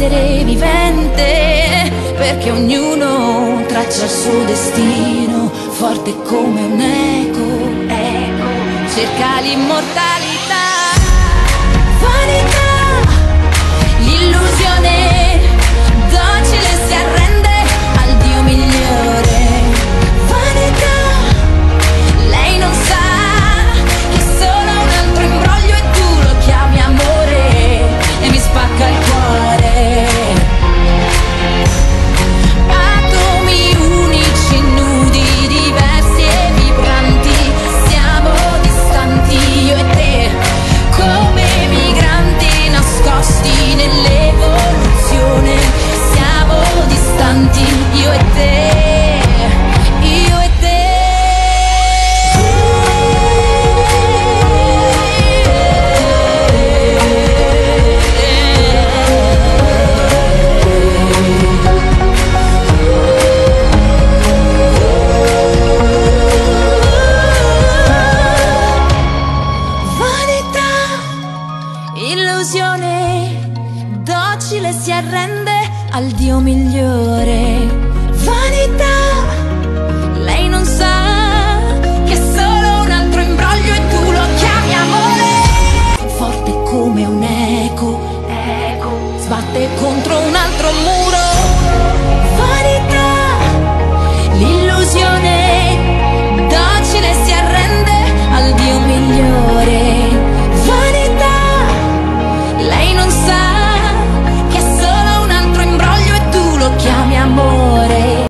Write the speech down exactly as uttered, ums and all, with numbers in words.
essere vivente, perché ognuno traccia il suo destino, forte come un eco, eco, cerca l'immortalità. Vanità, l'illusione docile si arrende al Dio migliore. Vanità, lei non sa che è solo un altro imbroglio e tu lo chiami amore e mi spacca il cuore. Atomi unici, nudi, diversi e vibranti, siamo distanti io e te, come migranti nascosti nell'evoluzione. Siamo distanti io e te, io e te. Illusione docile si arrende al Dio migliore. Vanità,